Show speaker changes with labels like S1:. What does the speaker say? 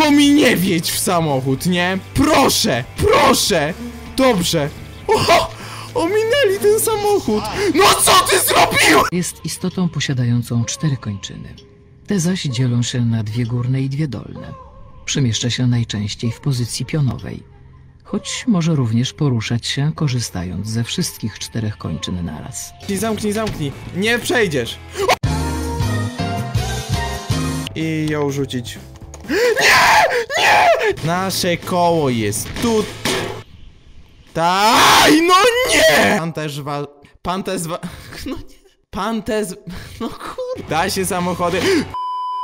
S1: Tylko mi nie wjedź w samochód, nie? Proszę, proszę! Dobrze. O! Ominęli ten samochód! No co ty zrobiłeś?!
S2: Jest istotą posiadającą 4 kończyny. Te zaś dzielą się na 2 górne i 2 dolne. Przemieszcza się najczęściej w pozycji pionowej, choć może również poruszać się korzystając ze wszystkich 4 kończyn naraz.
S1: Zamknij, zamknij. Nie przejdziesz. I ją rzucić. Nie! Nie! Nasze koło jest tu. Taj, no nie! Pan też no nie. Pan też... No kurde. Da się samochody...